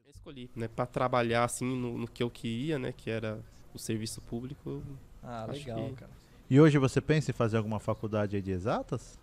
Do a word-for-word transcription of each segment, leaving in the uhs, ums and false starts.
Eu escolhi, né, para trabalhar assim no, no que eu queria, né, que era o serviço público. Eu Ah, acho legal, que cara. E hoje você pensa em fazer alguma faculdade aí de exatas?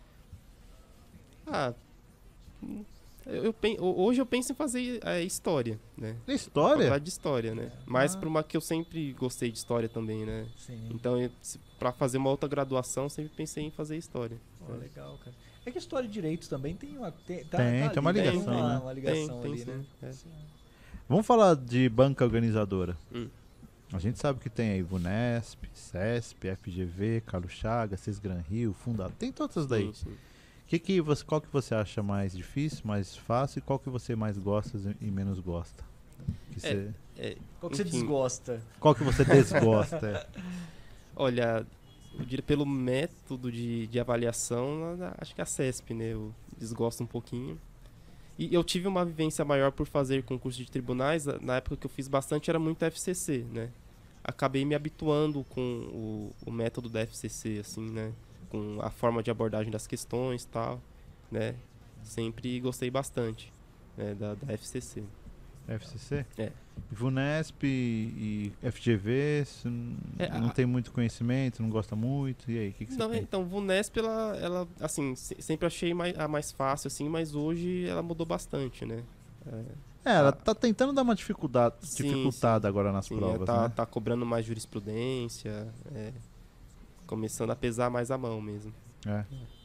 ah, hum, eu, eu pen- ho- hoje eu penso em fazer é, história, né? História? Faculdade de história, né? Mas Ah. por uma que eu sempre gostei de história também, né? Sim. Então, para fazer uma outra graduação, eu sempre pensei em fazer história. Pô, legal, cara. É que história de direitos também tem uma. Tem, tá, Tem, tá tem uma ali, né? ligação, uma, né? uma ligação Tem, ali, tem né? sim, é. Sim. Vamos falar de banca organizadora. Hum. A gente sabe que tem aí Vunesp, CESP, F G V, Carlos Chagas, Cisgran Rio, Fundado. Tem todas daí. Sim, sim. Que que você, qual que você acha mais difícil, mais fácil e qual que você mais gosta e menos gosta? Que É, você- É, Qual que você enfim, desgosta? Qual que você desgosta? é? Olha, eu diria pelo método de, de avaliação, a- acho que a CESP, né? Eu desgosto um pouquinho. E eu tive uma vivência maior por fazer concurso de tribunais. Na na época que eu fiz bastante era muito F C C, né? Acabei me habituando com o, o método da F C C, assim, né? Com a forma de abordagem das questões e tal, né? Sempre gostei bastante, né? da, da F C C. F C C? É. Vunesp e, e F G V, você n- É, não a- tem muito conhecimento, não gosta muito, e aí, o que, que você Não, tem? então, Vunesp, ela, ela assim, se- sempre achei mais, a mais fácil, assim, mas hoje ela mudou bastante, né? É, É, ela a- tá tentando dar uma dificuldade, Sim, dificultada sim. agora nas sim, provas, tá, né? tá cobrando mais jurisprudência, é, começando a pesar mais a mão mesmo. É.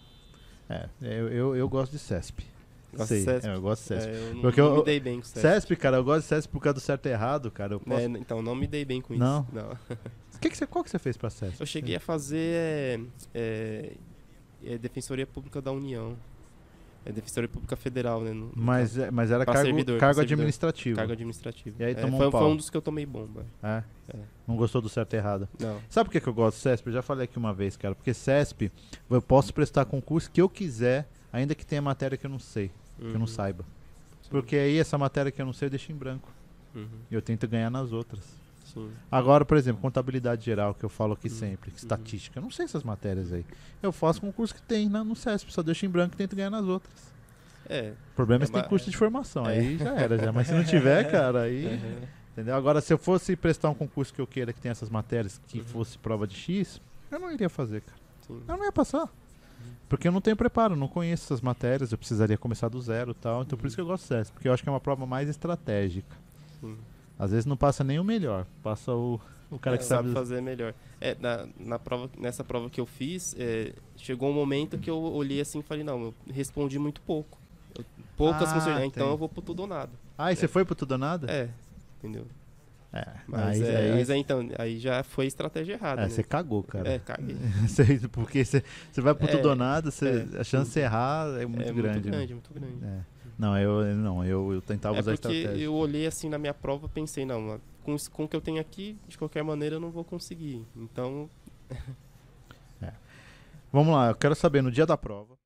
É, eu, eu, eu gosto de CESP. Gosto Sei, de CESP? é, eu gosto de CESP. É, eu não, Porque não eu- me dei bem com o CESP. CESP, cara, eu gosto de CESP por causa do certo e errado, cara. Eu posso... É, então, não me dei bem com Não? isso. Não. Que que você, qual que você fez pra CESP? Eu cheguei a fazer é, é, é, Defensoria Pública da União. É Defensoria Pública Federal, né? no- no Mas, caso. é- mas era Pra cargo, servidor, cargo pra servidor. administrativo. Cargo administrativo. E aí É, tomou foi, um foi pau. um dos que eu tomei bomba. É? É. Não gostou do certo e errado. Não. Sabe por que, que eu gosto do CESP? Eu já falei aqui uma vez, cara. Porque CESP, eu posso prestar concurso que eu quiser, ainda que tenha matéria que eu não sei, que eu não Uhum. saiba. Porque aí essa matéria que eu não sei eu deixo em branco. Uhum. E eu tento ganhar nas outras. Sim. Agora, por exemplo, contabilidade geral, que eu falo aqui Uhum. sempre, estatística, eu não sei essas matérias aí. Eu faço concurso que tem na- no CESP, só deixo em branco e tento ganhar nas outras. É. O problema é É se tem ma- curso de formação, é. aí já era, já. Mas se não tiver, cara, aí... Uhum. Entendeu? Agora, se eu fosse prestar um concurso que eu queira que tenha essas matérias, que Uhum. fosse prova de X, eu não iria fazer, cara. Sim. Eu não ia passar. Porque eu não tenho preparo, não conheço essas matérias, eu precisaria começar do zero e tal. Então por isso que eu gosto do CESP, porque eu acho que é uma prova mais estratégica. Sim. Às vezes não passa nem o melhor, passa o, o cara É, que sabe... fazer melhor. É, na, na prova, nessa prova que eu fiz, é, chegou um momento que eu olhei assim e falei, não, eu respondi muito pouco. Eu- poucas Ah, funções, tem. então eu vou pro tudo ou nada. Ah, e você foi pro tudo ou nada? É, entendeu? É, Mas, aí, é, aí- mas é, então, aí já foi estratégia errada, é, né? você cagou, cara. É, caguei. Você- porque você você vai pro É, tudo ou nada, você- é. a chance de errar é muito é grande. muito né? grande, muito grande. É. Não, eu não, eu, eu tentava É usar porque estratégia. eu olhei assim na minha prova e pensei, não, com, isso- com o que eu tenho aqui, de qualquer maneira eu não vou conseguir. Então, Vamos lá, eu quero saber, no dia da prova,